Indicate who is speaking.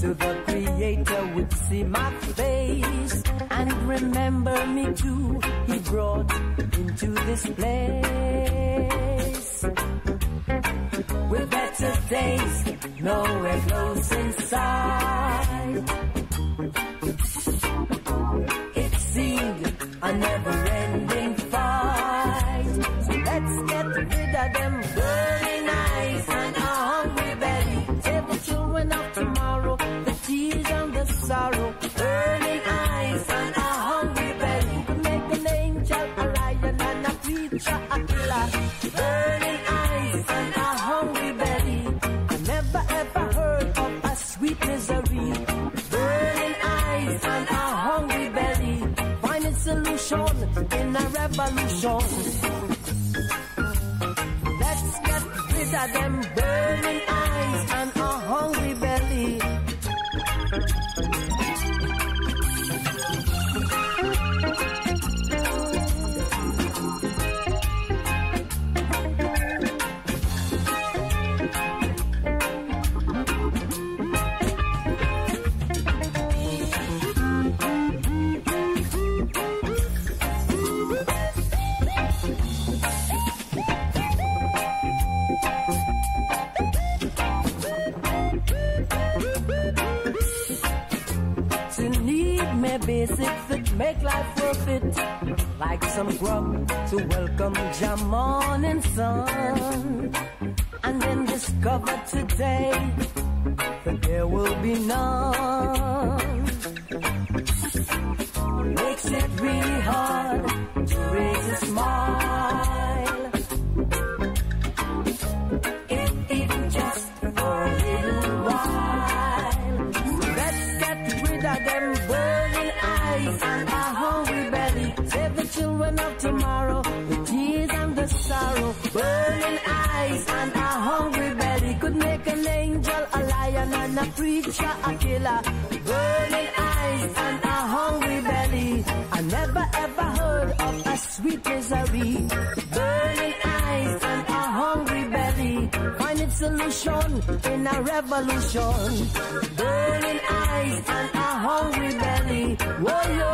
Speaker 1: so the Creator would see my face and remember me too. He brought into this place with better days, nowhere close inside. It seemed a never-ending fight. So let's get rid of them burning eyes and a hungry belly. Save the children of tomorrow, the tears and the sorrow. Burning eyes and a hungry belly could make an angel, a lion and a preacher, a killer. Burning eyes and a hungry belly. I never ever heard of a sweet misery. Burning eyes and a hungry belly. Find a solution in a revolution. Let's get rid of them burning eyes and a hungry belly. Basics that make life worth it, like some grub to welcome your morning sun, and then discover today that there will be none. Makes it really hard to raise a smile, if even just for a little while. So let's get rid of them burning eyes and a hungry belly. Save the children of tomorrow, the tears and the sorrow. Burning eyes and a hungry belly could make an angel, a lion and a preacher, a killer. Burning eyes and a hungry belly. I never ever heard of a sweet misery. Burning eyes and a hungry belly. Find its solution in a revolution. Burning eyes and a hungry belly. Whoa,